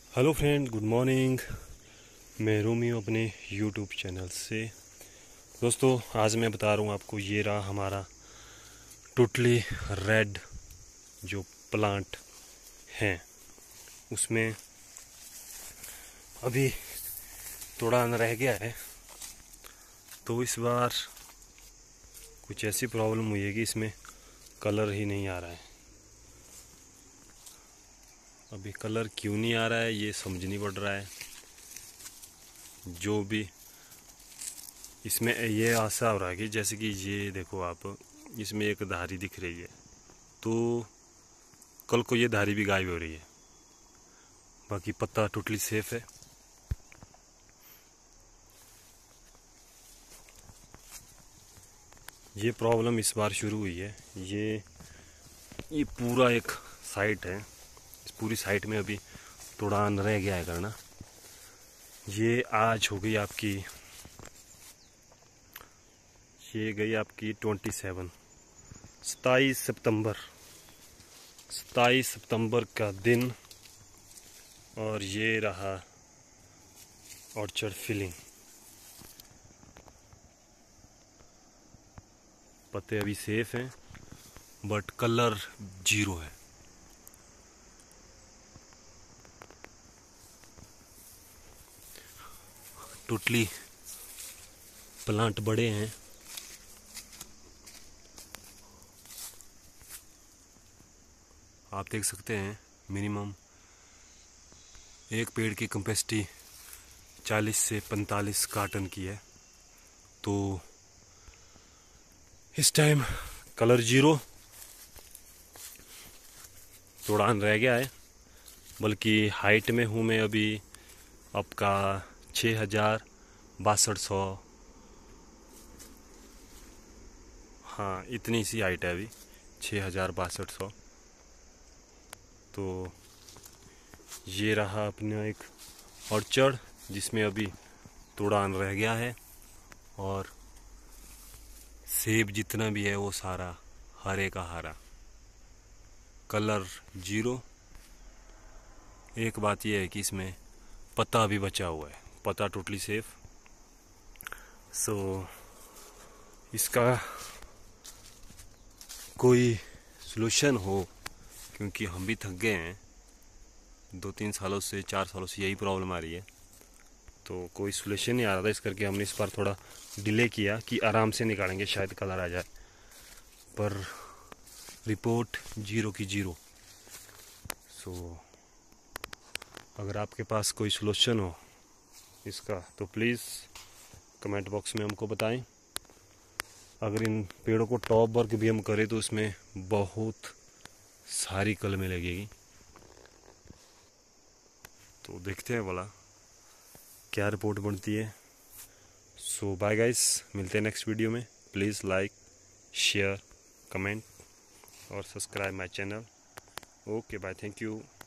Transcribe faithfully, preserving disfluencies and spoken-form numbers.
Hello friend, good morning. मैं Romeo अपने YouTube channel से। दोस्तों, आज मैं बता रहा हूँ आपको, ये रहा हमारा टोटली रेड जो प्लांट हैं, उसमें अभी थोड़ा अन रह गया है। तो इस बार कुछ ऐसी प्रॉब्लम हुई है कि इसमें कलर ही नहीं आ रहा है। अभी कलर क्यों नहीं आ रहा है ये समझ नहीं पड़ रहा है। जो भी इसमें ये आशा हो रहा है कि जैसे कि ये देखो आप, इसमें एक धारी दिख रही है, तो कल को ये धारी भी गायब हो रही है। बाकी पत्ता टोटली सेफ है। ये प्रॉब्लम इस बार शुरू हुई है। ये ये पूरा एक साइट है, इस पूरी साइट में अभी थोड़ा अन रह गया है करना। ये आज हो गई आपकी, ये गई आपकी ट्वेंटी सेवन सताईस सितंबर सताईस सितंबर का दिन। और ये रहा ऑर्चर्ड फिलिंग। पत्ते अभी सेफ हैं बट कलर जीरो है। टोटली प्लांट बड़े हैं। आप देख सकते हैं मिनिमम एक पेड़ की कैपेसिटी चालीस से पैंतालीस कार्टन की है। तो इस टाइम कलर जीरो, थोड़ा अन रह गया है। बल्कि हाइट में हूँ मैं अभी आपका छः हजार बासठ सौ हाँ, इतनी सी हाइट है अभी, छः हजार बासठ सौ। तो ये रहा अपना एक ऑर्चर्ड जिसमें अभी थोड़ा अन रह गया है। और सेब जितना भी है वो सारा हरे का हरा, कलर जीरो। एक बात यह है कि इसमें पत्ता भी बचा हुआ है, पत्ता टोटली सेफ। सो इसका कोई सलूशन हो, क्योंकि हम भी थक गए हैं। दो तीन सालों से चार सालों से यही प्रॉब्लम आ रही है, तो कोई सलूशन नहीं आ रहा था। इस करके हमने इस बार थोड़ा डिले किया कि आराम से निकालेंगे, शायद कलर आ जाए। पर रिपोर्ट जीरो की जीरो। सो अगर आपके पास कोई सलूशन हो इसका तो प्लीज़ कमेंट बॉक्स में हमको बताएं। अगर इन पेड़ों को टॉप वर्क भी हम करें तो इसमें बहुत सारी कलमें लगेगी। तो देखते हैं भला क्या रिपोर्ट बनती है। सो बाय गाइस, मिलते हैं नेक्स्ट वीडियो में। प्लीज़ लाइक, शेयर, कमेंट और subscribe my channel. Okay bye, thank you.